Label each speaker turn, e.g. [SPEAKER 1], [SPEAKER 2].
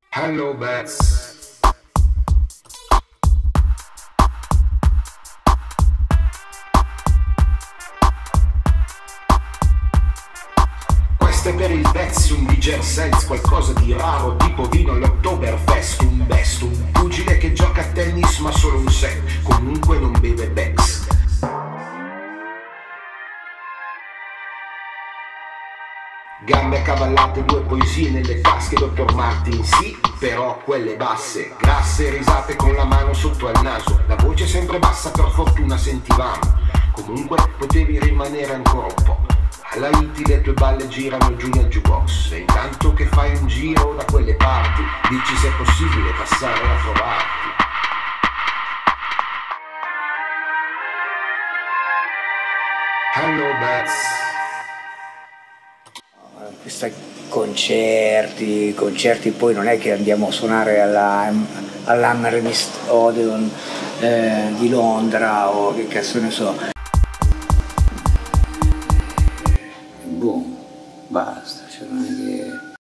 [SPEAKER 1] Hello Bets. Questo è per il Bets, un DJ sense, qualcosa di raro, tipo vino all'Oktoberfest, un best, un pugile che gioca a tennis ma solo un set, comunque non beve Bex. Gambe accavallate, due poesie nelle tasche, Dr. Martin, sì, però quelle basse, grasse risate con la mano sotto al naso, la voce sempre bassa, per fortuna sentivamo, comunque potevi rimanere ancora un po', alla Iti le tue balle girano giù nel jukebox, e intanto che fai un giro da quelle parti, dici se è possibile passare a trovarti. Hello Bets.
[SPEAKER 2] Questi concerti poi non è che andiamo a suonare all'Hammersmith Odeon di Londra o che cazzo ne so. Boom, basta, cioè non è che...